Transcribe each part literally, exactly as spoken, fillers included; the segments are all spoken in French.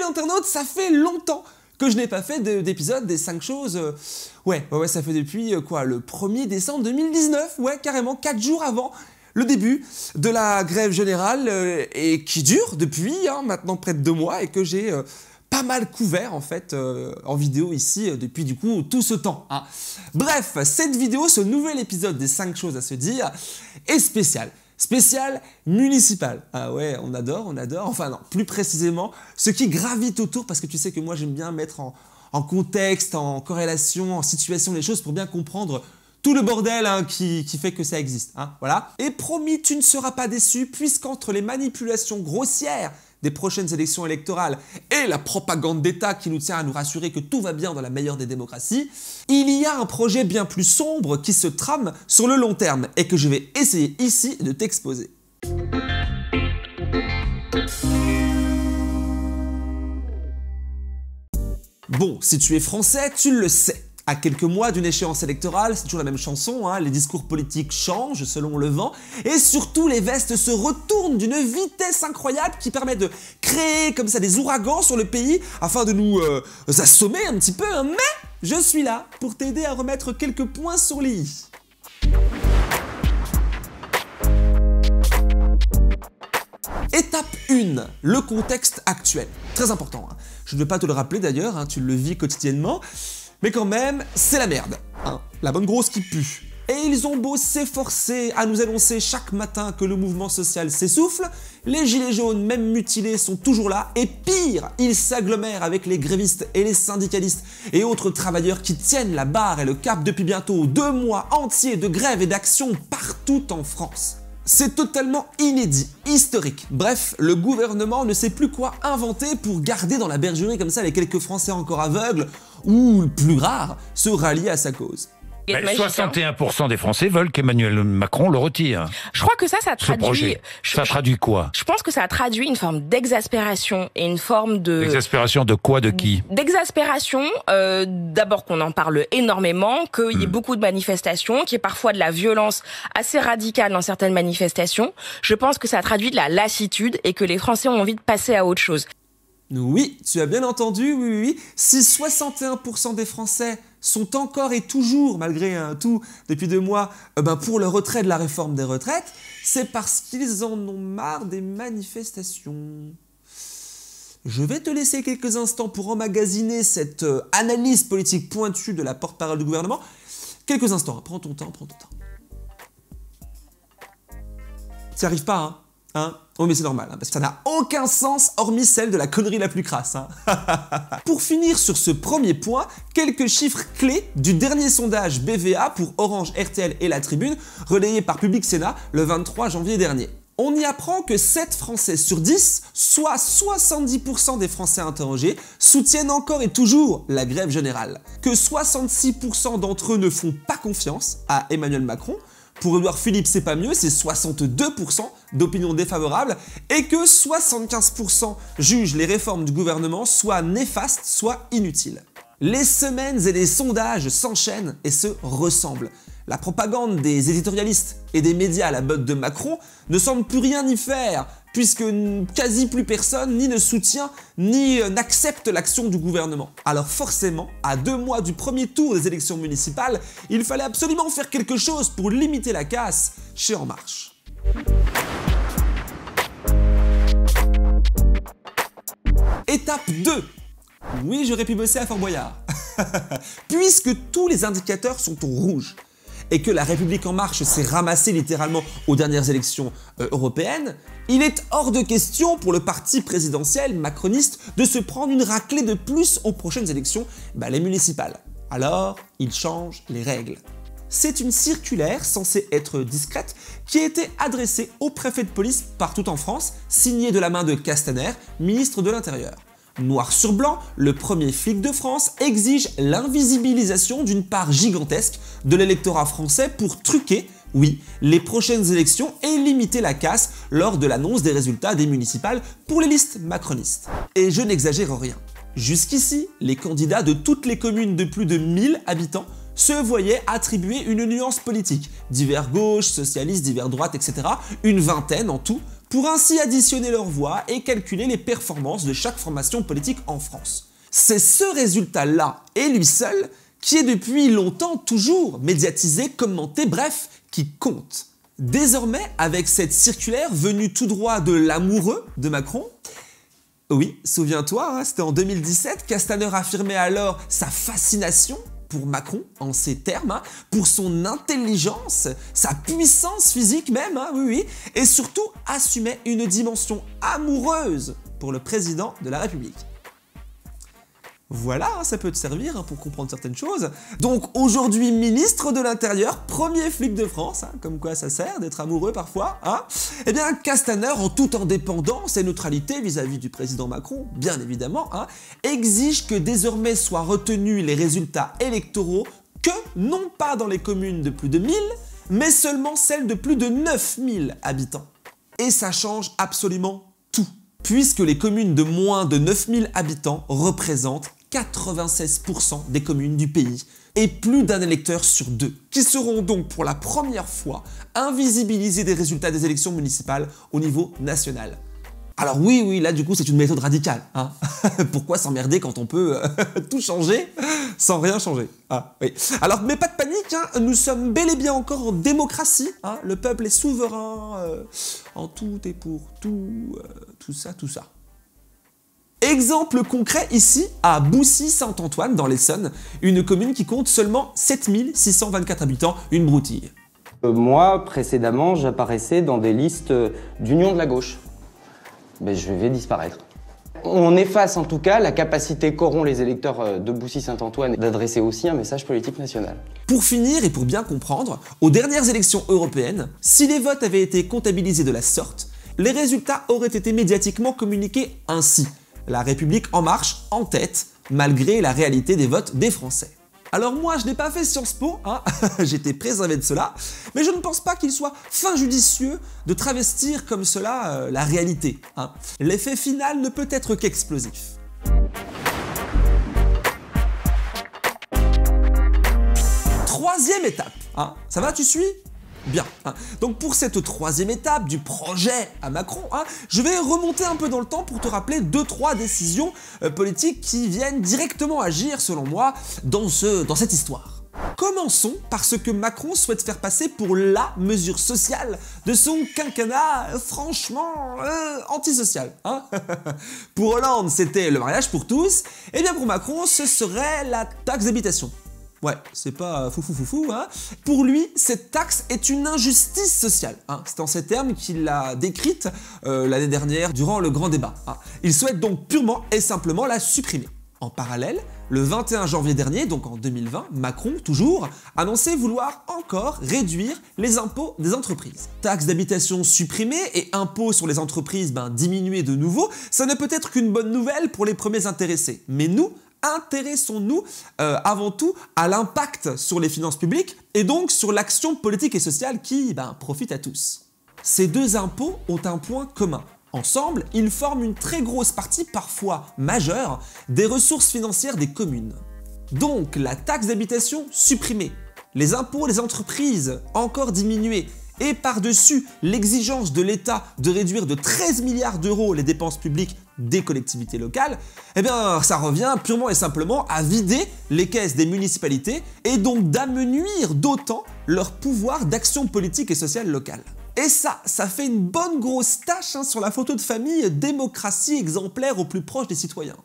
internautes, ça fait longtemps que je n'ai pas fait d'épisode des cinq choses. Euh, ouais, ouais, ouais, ça fait depuis euh, quoi, le premier décembre deux mille dix-neuf, ouais, carrément, quatre jours avant le début de la grève générale, euh, et qui dure depuis hein, maintenant près de deux mois, et que j'ai euh, pas mal couvert en fait euh, en vidéo ici euh, depuis du coup tout ce temps. Hein. Bref, cette vidéo, ce nouvel épisode des cinq choses à se dire, est spécial. Spécial municipal. Ah ouais, on adore, on adore. Enfin non, plus précisément, ce qui gravite autour, parce que tu sais que moi j'aime bien mettre en, en contexte, en corrélation, en situation les choses pour bien comprendre tout le bordel hein, qui, qui fait que ça existe. Hein, voilà. Et promis, tu ne seras pas déçu, puisqu'entre les manipulations grossières des prochaines élections électorales et la propagande d'État qui nous tient à nous rassurer que tout va bien dans la meilleure des démocraties, il y a un projet bien plus sombre qui se trame sur le long terme et que je vais essayer ici de t'exposer. Bon, si tu es français, tu le sais. À quelques mois d'une échéance électorale, c'est toujours la même chanson, hein, les discours politiques changent selon le vent, et surtout les vestes se retournent d'une vitesse incroyable qui permet de créer comme ça des ouragans sur le pays afin de nous euh, assommer un petit peu, hein, mais je suis là pour t'aider à remettre quelques points sur les i. Étape un, le contexte actuel. Très important, hein. Je ne vais pas te le rappeler d'ailleurs, hein, tu le vis quotidiennement. Mais quand même, c'est la merde, hein, la bonne grosse qui pue. Et ils ont beau s'efforcer à nous annoncer chaque matin que le mouvement social s'essouffle, les gilets jaunes, même mutilés, sont toujours là, et pire, ils s'agglomèrent avec les grévistes et les syndicalistes et autres travailleurs qui tiennent la barre et le cap depuis bientôt deux mois entiers de grève et d'action partout en France. C'est totalement inédit, historique. Bref, le gouvernement ne sait plus quoi inventer pour garder dans la bergerie comme ça les quelques Français encore aveugles, ou plus rares, se rallient à sa cause. Mais soixante et un pour cent des Français veulent qu'Emmanuel Macron le retire. Je crois que ça, ça traduit... Ce projet, ça je, traduit quoi? Je pense que ça traduit une forme d'exaspération et une forme de... Exaspération de quoi, de qui? D'exaspération, euh, d'abord qu'on en parle énormément, qu'il y ait hmm. beaucoup de manifestations, qu'il y ait parfois de la violence assez radicale dans certaines manifestations. Je pense que ça traduit de la lassitude et que les Français ont envie de passer à autre chose. Oui, tu as bien entendu, oui, oui, oui. Si soixante et un pour cent des Français sont encore et toujours, malgré hein, tout, depuis deux mois, euh, ben pour le retrait de la réforme des retraites, c'est parce qu'ils en ont marre des manifestations. Je vais te laisser quelques instants pour emmagasiner cette euh, analyse politique pointue de la porte-parole du gouvernement. Quelques instants, hein. Prends ton temps, prends ton temps. Tu n'y arrives pas, hein? Hein? Oh mais c'est normal, hein, parce que ça n'a aucun sens hormis celle de la connerie la plus crasse. Hein. Pour finir sur ce premier point, quelques chiffres clés du dernier sondage B V A pour Orange, R T L et La Tribune, relayé par Public Sénat le vingt-trois janvier dernier. On y apprend que sept Français sur dix, soit soixante-dix pour cent des Français interrogés, soutiennent encore et toujours la grève générale. Que soixante-six pour cent d'entre eux ne font pas confiance à Emmanuel Macron. Pour Édouard Philippe, c'est pas mieux, c'est soixante-deux pour cent d'opinion défavorable, et que soixante-quinze pour cent jugent les réformes du gouvernement soit néfastes, soit inutiles. Les semaines et les sondages s'enchaînent et se ressemblent. La propagande des éditorialistes et des médias à la botte de Macron ne semble plus rien y faire, puisque quasi plus personne ni ne soutient ni n'accepte l'action du gouvernement. Alors forcément, à deux mois du premier tour des élections municipales, il fallait absolument faire quelque chose pour limiter la casse chez En Marche. Étape deux. Oui, j'aurais pu bosser à Fort Boyard. Puisque tous les indicateurs sont au rouge, et que la République En Marche s'est ramassée littéralement aux dernières élections euh, européennes, il est hors de question pour le parti présidentiel macroniste de se prendre une raclée de plus aux prochaines élections, bah, les municipales. Alors, il change les règles. C'est une circulaire censée être discrète qui a été adressée au préfet de police partout en France, signée de la main de Castaner, ministre de l'Intérieur. Noir sur blanc, le premier flic de France exige l'invisibilisation d'une part gigantesque de l'électorat français pour truquer, oui, les prochaines élections et limiter la casse lors de l'annonce des résultats des municipales pour les listes macronistes. Et je n'exagère rien. Jusqu'ici, les candidats de toutes les communes de plus de mille habitants se voyaient attribuer une nuance politique, divers gauche, socialiste, divers droite, et cetera, une vingtaine en tout, pour ainsi additionner leurs voix et calculer les performances de chaque formation politique en France. C'est ce résultat-là, et lui seul, qui est depuis longtemps toujours médiatisé, commenté, bref, qui compte. Désormais, avec cette circulaire venue tout droit de l'amoureux de Macron, oui, souviens-toi, hein, c'était en deux mille dix-sept, Castaner affirmait alors sa fascination pour Macron, en ces termes, hein, pour son intelligence, sa puissance physique même, hein, oui, oui, et surtout assumait une dimension amoureuse pour le président de la République. Voilà, hein, ça peut te servir hein, pour comprendre certaines choses. Donc aujourd'hui ministre de l'Intérieur, premier flic de France, hein, comme quoi ça sert d'être amoureux parfois, hein, eh bien Castaner, en toute indépendance et neutralité vis-à-vis du président Macron, bien évidemment, hein, exige que désormais soient retenus les résultats électoraux que, non pas dans les communes de plus de mille, mais seulement celles de plus de neuf mille habitants. Et ça change absolument tout, puisque les communes de moins de neuf mille habitants représentent quatre-vingt-seize pour cent des communes du pays et plus d'un électeur sur deux, qui seront donc pour la première fois invisibilisés des résultats des élections municipales au niveau national. Alors oui, oui, là du coup c'est une méthode radicale, hein. Pourquoi s'emmerder quand on peut euh, tout changer sans rien changer? Ah, oui. Alors mais pas de panique, hein, nous sommes bel et bien encore en démocratie, hein, le peuple est souverain, euh, en tout et pour tout, euh, tout ça, tout ça. Exemple concret ici, à Boussy-Saint-Antoine dans l'Essonne, une commune qui compte seulement sept mille six cent vingt-quatre habitants, une broutille. Euh, moi, précédemment, j'apparaissais dans des listes d'union de la gauche. Mais je vais disparaître. On efface en tout cas la capacité qu'auront les électeurs de Boussy-Saint-Antoine d'adresser aussi un message politique national. Pour finir et pour bien comprendre, aux dernières élections européennes, si les votes avaient été comptabilisés de la sorte, les résultats auraient été médiatiquement communiqués ainsi. La République En Marche en tête, malgré la réalité des votes des Français. Alors moi, je n'ai pas fait Sciences Po, hein, j'étais préservé de cela, mais je ne pense pas qu'il soit fin judicieux de travestir comme cela euh, la réalité. Hein. L'effet final ne peut être qu'explosif. Troisième étape, hein. Ça va, tu suis ? Bien. Hein. Donc pour cette troisième étape du projet à Macron, hein, je vais remonter un peu dans le temps pour te rappeler deux trois décisions euh, politiques qui viennent directement agir, selon moi, dans, ce, dans cette histoire. Commençons par ce que Macron souhaite faire passer pour la mesure sociale de son quinquennat euh, franchement euh, antisocial. Hein. Pour Hollande, c'était le mariage pour tous, et bien pour Macron, ce serait la taxe d'habitation. Ouais, c'est pas foufou foufou, hein. Pour lui, cette taxe est une injustice sociale, hein. C'est en ces termes qu'il l'a décrite euh, l'année dernière durant le grand débat, hein. Il souhaite donc purement et simplement la supprimer. En parallèle, le vingt et un janvier dernier, donc en deux mille vingt, Macron, toujours, annonçait vouloir encore réduire les impôts des entreprises. Taxe d'habitation supprimée et impôts sur les entreprises ben, diminués de nouveau, ça ne peut être qu'une bonne nouvelle pour les premiers intéressés. Mais nous, intéressons-nous euh, avant tout à l'impact sur les finances publiques et donc sur l'action politique et sociale qui ben, profite à tous. Ces deux impôts ont un point commun. Ensemble, ils forment une très grosse partie, parfois majeure, des ressources financières des communes. Donc la taxe d'habitation supprimée, les impôts des entreprises encore diminués, et par-dessus l'exigence de l'État de réduire de treize milliards d'euros les dépenses publiques des collectivités locales, eh bien ça revient purement et simplement à vider les caisses des municipalités et donc d'amenuire d'autant leur pouvoir d'action politique et sociale locale. Et ça, ça fait une bonne grosse tache hein, sur la photo de famille démocratie exemplaire au plus proche des citoyens.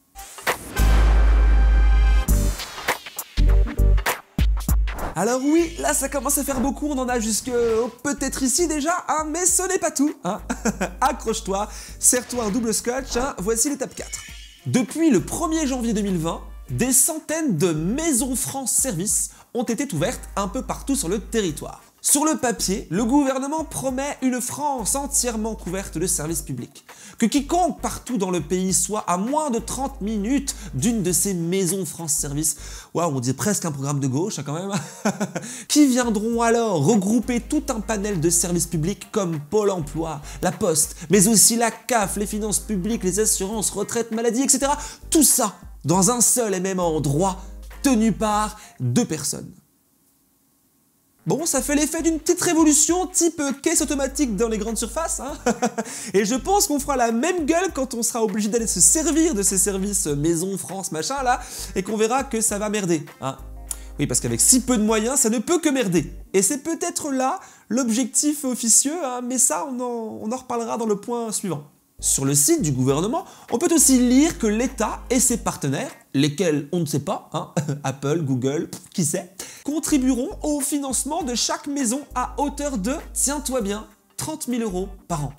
Alors oui, là ça commence à faire beaucoup, on en a jusque oh, peut-être ici déjà, hein, mais ce n'est pas tout. Hein. Accroche-toi, serre-toi un double scotch, hein, voici l'étape quatre. Depuis le premier janvier deux mille vingt, des centaines de maisons France Service ont été ouvertes un peu partout sur le territoire. Sur le papier, le gouvernement promet une France entièrement couverte de services publics. Que quiconque partout dans le pays soit à moins de trente minutes d'une de ces maisons France Service, waouh, on dit presque un programme de gauche hein, quand même, qui viendront alors regrouper tout un panel de services publics comme Pôle emploi, la Poste, mais aussi la C A F, les finances publiques, les assurances, retraite, maladie, et cetera. Tout ça dans un seul et même endroit, tenu par deux personnes. Bon, ça fait l'effet d'une petite révolution type caisse automatique dans les grandes surfaces, hein. Et je pense qu'on fera la même gueule quand on sera obligé d'aller se servir de ces services Maison France machin là, et qu'on verra que ça va merder, hein. Oui, parce qu'avec si peu de moyens, ça ne peut que merder. Et c'est peut-être là l'objectif officieux, hein, mais ça, on en, on en reparlera dans le point suivant. Sur le site du gouvernement, on peut aussi lire que l'État et ses partenaires, lesquels on ne sait pas, hein, Apple, Google, qui sait, contribueront au financement de chaque maison à hauteur de, tiens-toi bien, trente mille euros par an.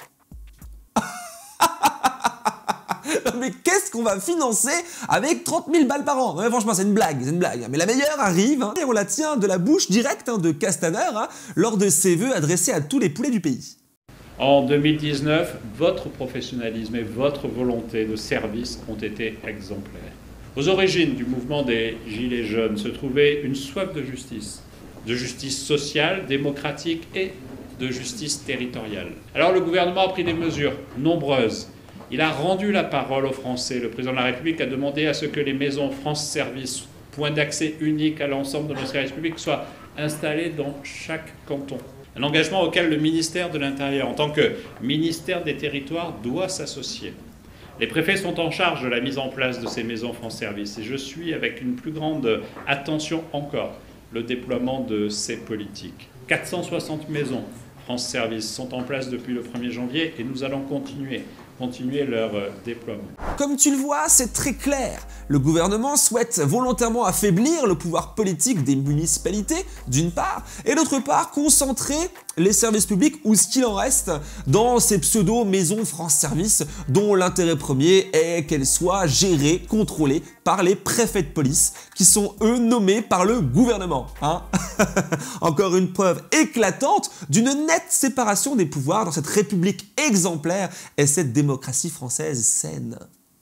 Mais qu'est-ce qu'on va financer avec trente mille balles par an? Non mais franchement, c'est une blague, c'est une blague. Mais la meilleure arrive, hein, et on la tient de la bouche directe hein, de Castaner, hein, lors de ses vœux adressés à tous les poulets du pays. En deux mille dix-neuf, votre professionnalisme et votre volonté de service ont été exemplaires. Aux origines du mouvement des Gilets jaunes se trouvait une soif de justice, de justice sociale, démocratique et de justice territoriale. Alors le gouvernement a pris des mesures nombreuses. Il a rendu la parole aux Français. Le président de la République a demandé à ce que les maisons France Service, point d'accès unique à l'ensemble de nos services publics, soient installées dans chaque canton. Un engagement auquel le ministère de l'Intérieur, en tant que ministère des Territoires, doit s'associer. Les préfets sont en charge de la mise en place de ces maisons France Service et je suis avec une plus grande attention encore le déploiement de ces politiques. quatre cent soixante maisons France Service sont en place depuis le premier janvier et nous allons continuer. continuer leur déploiement. Comme tu le vois, c'est très clair. Le gouvernement souhaite volontairement affaiblir le pouvoir politique des municipalités, d'une part, et d'autre part, concentrer les services publics, ou ce qu'il en reste, dans ces pseudo-maisons France Service, dont l'intérêt premier est qu'elles soient gérées, contrôlées par les préfets de police, qui sont eux nommés par le gouvernement. Hein. Encore une preuve éclatante d'une nette séparation des pouvoirs dans cette république exemplaire et cette démocratie française saine.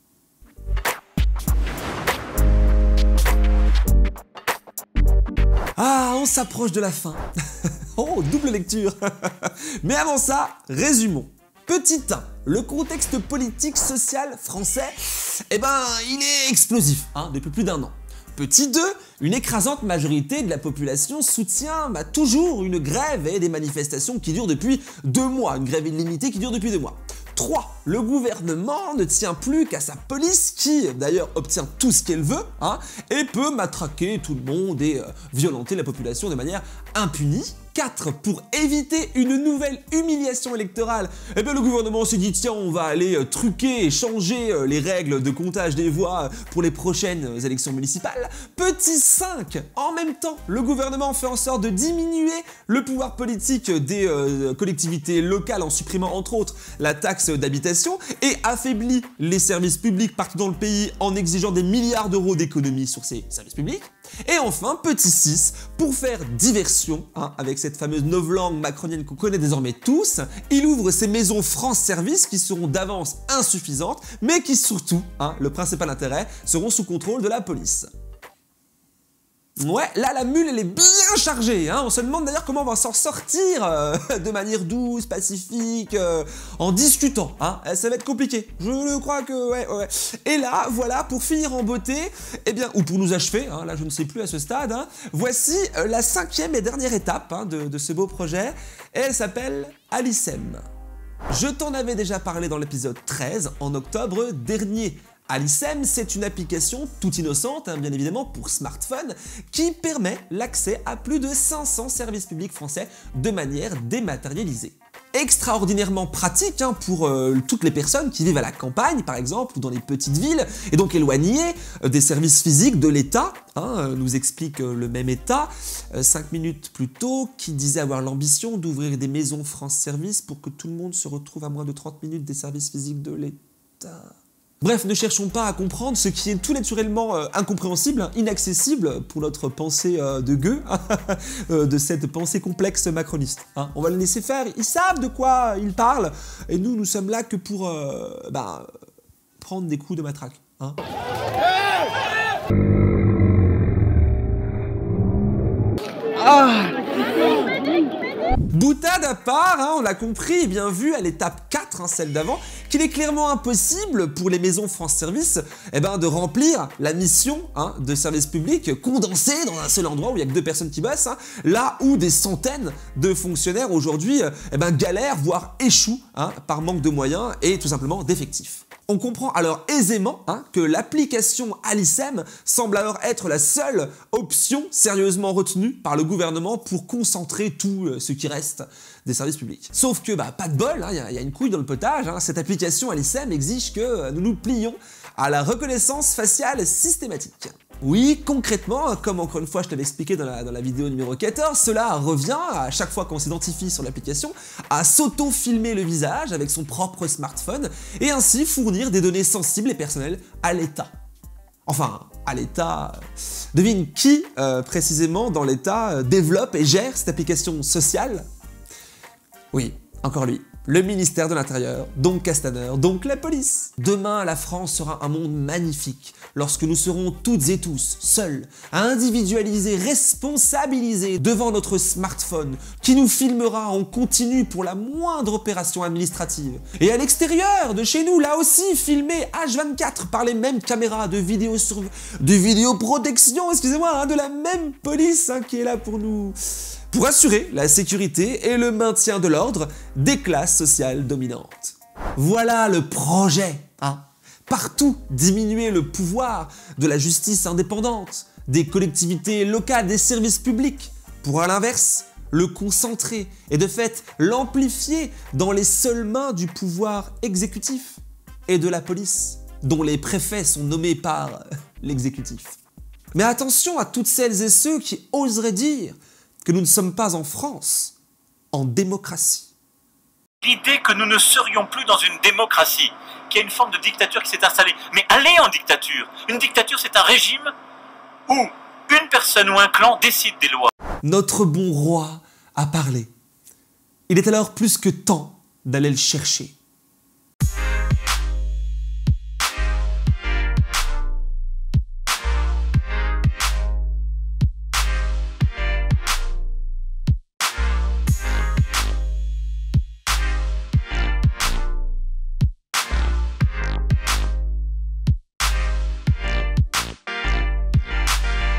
Ah, on s'approche de la fin. Oh, double lecture. Mais avant ça, résumons. Petit un, le contexte politique social français, eh ben, il est explosif hein, depuis plus d'un an. Petit deux, une écrasante majorité de la population soutient bah, toujours une grève et des manifestations qui durent depuis deux mois, une grève illimitée qui dure depuis deux mois. trois. Le gouvernement ne tient plus qu'à sa police qui, d'ailleurs, obtient tout ce qu'elle veut hein, et peut matraquer tout le monde et euh, violenter la population de manière impunie. quatre. Pour éviter une nouvelle humiliation électorale, eh bien, le gouvernement s'est dit tiens, on va aller euh, truquer et changer euh, les règles de comptage des voix pour les prochaines euh, élections municipales. Petit cinq. En même temps, le gouvernement fait en sorte de diminuer le pouvoir politique des euh, collectivités locales en supprimant entre autres la taxe d'habitation et affaiblit les services publics partout dans le pays en exigeant des milliards d'euros d'économies sur ces services publics. Et enfin, petit six, pour faire diversion, hein, avec cette fameuse novlangue macronienne qu'on connaît désormais tous, il ouvre ses maisons France Service qui seront d'avance insuffisantes, mais qui surtout, hein, le principal intérêt, seront sous contrôle de la police. Ouais, là la mule elle est bien chargée, hein. On se demande d'ailleurs comment on va s'en sortir euh, de manière douce, pacifique, euh, en discutant, hein. Ça va être compliqué, je crois que ouais, ouais. Et là, voilà, pour finir en beauté, eh bien, ou pour nous achever, hein, là je ne sais plus à ce stade, hein, voici euh, la cinquième et dernière étape hein, de, de ce beau projet, et elle s'appelle Alicem. Je t'en avais déjà parlé dans l'épisode treize, en octobre dernier. Alicem, c'est une application toute innocente, hein, bien évidemment, pour smartphone, qui permet l'accès à plus de cinq cents services publics français de manière dématérialisée. Extraordinairement pratique hein, pour euh, toutes les personnes qui vivent à la campagne, par exemple, ou dans les petites villes, et donc éloignées euh, des services physiques de l'État, hein, euh, nous explique euh, le même État, euh, cinq minutes plus tôt, qui disait avoir l'ambition d'ouvrir des maisons France Service pour que tout le monde se retrouve à moins de trente minutes des services physiques de l'État. Bref, ne cherchons pas à comprendre ce qui est tout naturellement euh, incompréhensible, hein, inaccessible pour notre pensée euh, de gueux, euh, de cette pensée complexe macroniste. Hein. On va le laisser faire, ils savent de quoi ils parlent, et nous, nous sommes là que pour euh, bah, prendre des coups de matraque. Hein. Ah Boutade à part, hein, on l'a compris et bien vu à l'étape quatre, hein, celle d'avant, qu'il est clairement impossible pour les maisons France Service eh ben, de remplir la mission hein, de service public condensée dans un seul endroit où il n'y a que deux personnes qui bossent, hein, là où des centaines de fonctionnaires aujourd'hui eh ben, galèrent, voire échouent hein, par manque de moyens et tout simplement d'effectifs. On comprend alors aisément hein, que l'application Alicem semble alors être la seule option sérieusement retenue par le gouvernement pour concentrer tout ce qui reste des services publics. Sauf que, bah, pas de bol, il hein, y, y a une couille dans le potage, hein, cette application Alicem exige que nous nous plions à la reconnaissance faciale systématique. Oui, concrètement, comme encore une fois je t'avais expliqué dans la, dans la vidéo numéro quatorze, cela revient, à chaque fois qu'on s'identifie sur l'application, à s'auto-filmer le visage avec son propre smartphone et ainsi fournir des données sensibles et personnelles à l'État. Enfin, à l'État... Devine qui, euh, précisément, dans l'État, euh, développe et gère cette application sociale? Oui, encore lui. Le ministère de l'Intérieur, donc Castaner, donc la police. Demain, la France sera un monde magnifique lorsque nous serons toutes et tous seuls, à individualiser, responsabiliser devant notre smartphone qui nous filmera en continu pour la moindre opération administrative. Et à l'extérieur de chez nous, là aussi, filmé H vingt-quatre par les mêmes caméras de vidéo sur... de vidéoprotection, excusez-moi, hein, de la même police hein, qui est là pour nous... pour assurer la sécurité et le maintien de l'ordre des classes sociales dominantes. Voilà le projet, hein. Partout diminuer le pouvoir de la justice indépendante, des collectivités locales, des services publics, pour à l'inverse, le concentrer et de fait l'amplifier dans les seules mains du pouvoir exécutif et de la police, dont les préfets sont nommés par l'exécutif. Mais attention à toutes celles et ceux qui oseraient dire que nous ne sommes pas en France, en démocratie. L'idée que nous ne serions plus dans une démocratie, qu'il y a une forme de dictature qui s'est installée. Mais allez en dictature. Une dictature, c'est un régime où une personne ou un clan décide des lois. Notre bon roi a parlé. Il est alors plus que temps d'aller le chercher.